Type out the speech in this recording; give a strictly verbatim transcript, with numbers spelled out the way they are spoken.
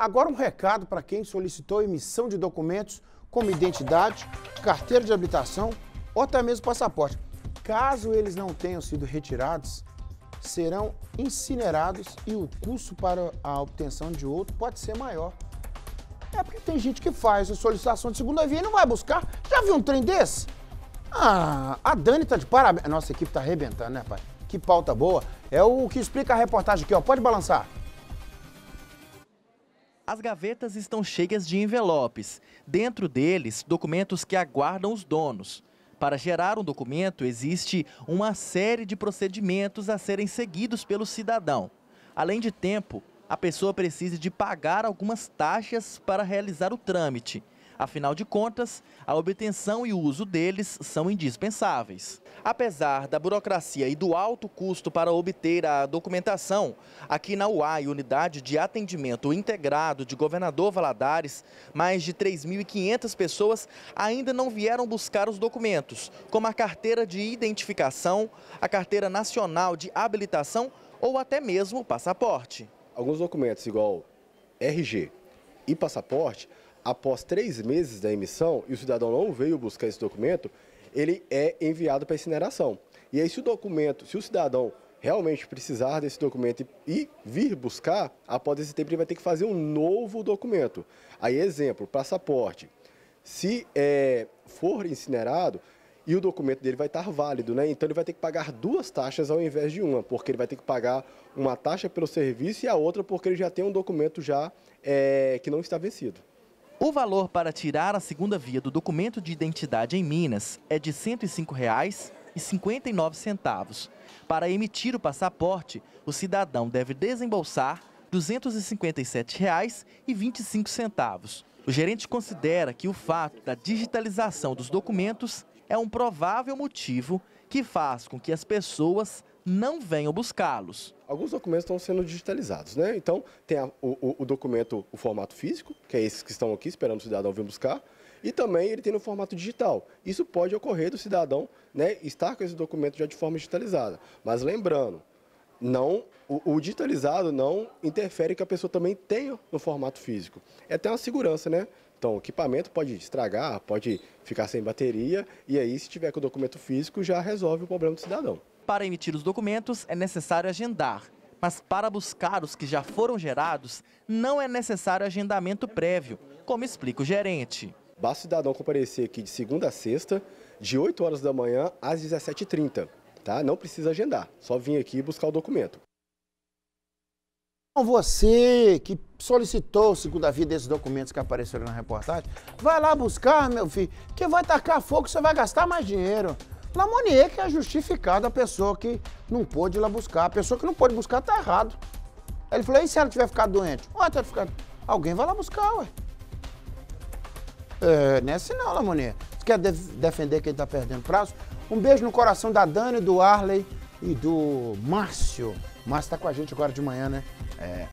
Agora um recado para quem solicitou emissão de documentos como identidade, carteira de habilitação ou até mesmo passaporte. Caso eles não tenham sido retirados, serão incinerados e o custo para a obtenção de outro pode ser maior. É porque tem gente que faz a solicitação de segunda via e não vai buscar. Já viu um trem desse? Ah, a Dani tá de parabéns. Nossa equipe tá arrebentando, né, pai? Que pauta boa. É o que explica a reportagem aqui, ó. Pode balançar. As gavetas estão cheias de envelopes. Dentro deles, documentos que aguardam os donos. Para gerar um documento, existe uma série de procedimentos a serem seguidos pelo cidadão. Além de tempo, a pessoa precisa de pagar algumas taxas para realizar o trâmite. Afinal de contas, a obtenção e o uso deles são indispensáveis. Apesar da burocracia e do alto custo para obter a documentação, aqui na U A I, Unidade de Atendimento Integrado de Governador Valadares, mais de três mil e quinhentas pessoas ainda não vieram buscar os documentos, como a carteira de identificação, a carteira nacional de habilitação ou até mesmo o passaporte. Alguns documentos, igual R G e passaporte, após três meses da emissão e o cidadão não veio buscar esse documento, ele é enviado para incineração. E aí, se o documento, se o cidadão realmente precisar desse documento e vir buscar, após esse tempo ele vai ter que fazer um novo documento. Aí, exemplo, passaporte. Se é, for incinerado, e o documento dele vai estar válido, né? Então ele vai ter que pagar duas taxas ao invés de uma, porque ele vai ter que pagar uma taxa pelo serviço e a outra porque ele já tem um documento já é, que não está vencido. O valor para tirar a segunda via do documento de identidade em Minas é de cento e cinco reais e cinquenta e nove centavos. Para emitir o passaporte, o cidadão deve desembolsar duzentos e cinquenta e sete reais e vinte e cinco centavos. O gerente considera que o fato da digitalização dos documentos é um provável motivo que faz com que as pessoas não venham buscá-los. Alguns documentos estão sendo digitalizados, né? Então, tem a, o, o documento, o formato físico, que é esses que estão aqui esperando o cidadão vir buscar, e também ele tem no formato digital. Isso pode ocorrer do cidadão, né, estar com esse documento já de forma digitalizada. Mas lembrando, não, o, o digitalizado não interfere que a pessoa também tenha no formato físico. É até uma segurança, né? Então, o equipamento pode estragar, pode ficar sem bateria, e aí, se tiver com o documento físico, já resolve o problema do cidadão. Para emitir os documentos, é necessário agendar, mas para buscar os que já foram gerados, não é necessário agendamento prévio, como explica o gerente. Basta o cidadão comparecer aqui de segunda a sexta, de oito horas da manhã às dezessete e trinta, tá? Não precisa agendar, só vir aqui e buscar o documento. Você que solicitou segunda via desses documentos que apareceram na reportagem, vai lá buscar, meu filho, que vai tacar fogo, você vai gastar mais dinheiro. Lamonier que é justificado a pessoa que não pôde ir lá buscar. A pessoa que não pôde buscar tá errado. Aí ele falou, e se ela tiver ficado doente? Ué, tá ficado... Alguém vai lá buscar, ué. É, não é assim não, Lamonier. Você quer def defender quem tá perdendo prazo? Um beijo no coração da Dani, do Arley e do Márcio. O Márcio tá com a gente agora de manhã, né? É.